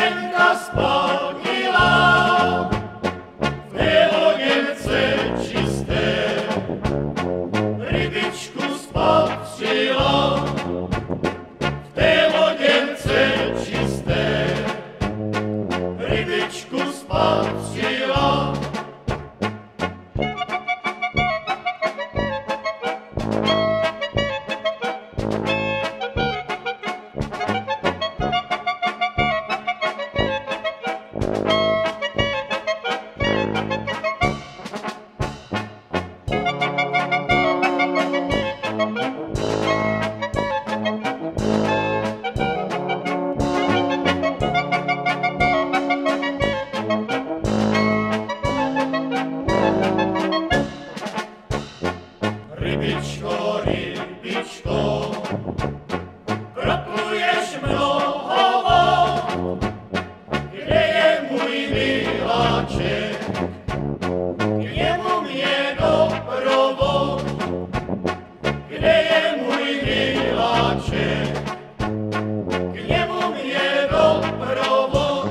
Jenka splnila v té loděnce čisté, rybičku spatřila v té loděnce čisté, rybičku spatřila. Rybičko, rybičko, krokuješ mnoho, kde je můj miláček, k němu mě doprovod, kde je můj miláček, k němu mě doprovod.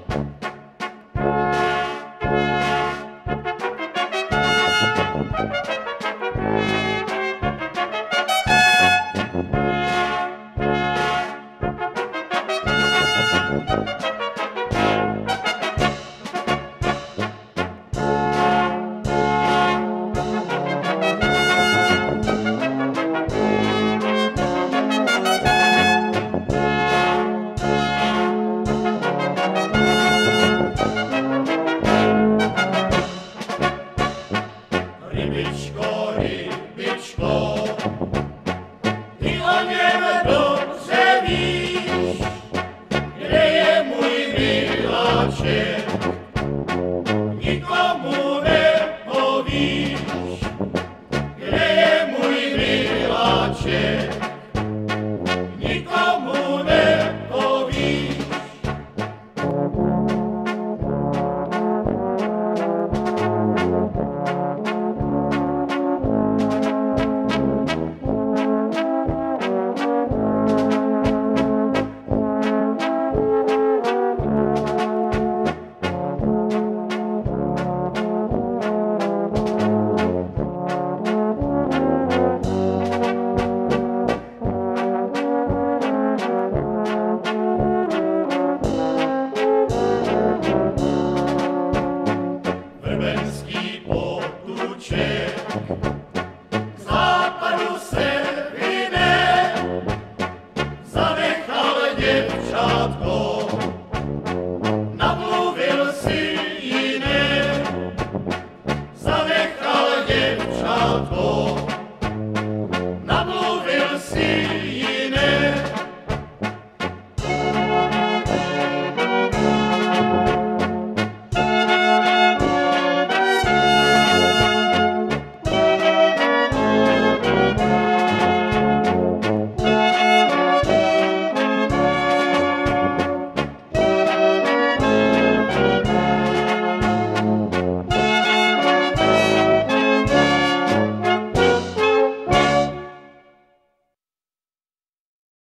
Rybičko, rybičko, ty o něm dobře víš, kde je můj miláček.